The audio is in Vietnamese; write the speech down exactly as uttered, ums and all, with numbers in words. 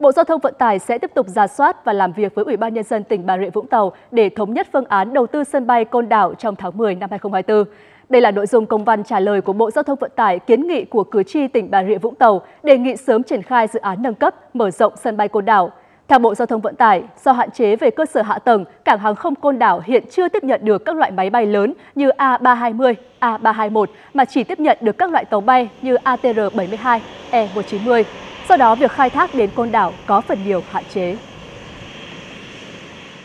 Bộ Giao thông Vận tải sẽ tiếp tục rà soát và làm việc với Ủy ban Nhân dân tỉnh Bà Rịa Vũng Tàu để thống nhất phương án đầu tư sân bay Côn Đảo trong tháng mười năm hai nghìn không trăm hai mươi tư. Đây là nội dung công văn trả lời của Bộ Giao thông Vận tải kiến nghị của cử tri tỉnh Bà Rịa Vũng Tàu đề nghị sớm triển khai dự án nâng cấp, mở rộng sân bay Côn Đảo. Theo Bộ Giao thông Vận tải, do hạn chế về cơ sở hạ tầng, cảng hàng không Côn Đảo hiện chưa tiếp nhận được các loại máy bay lớn như A ba hai mươi, A ba hai mốt mà chỉ tiếp nhận được các loại tàu bay như A T R bảy mươi hai, E một chín mươi. Do đó, việc khai thác đến Côn Đảo có phần nhiều hạn chế.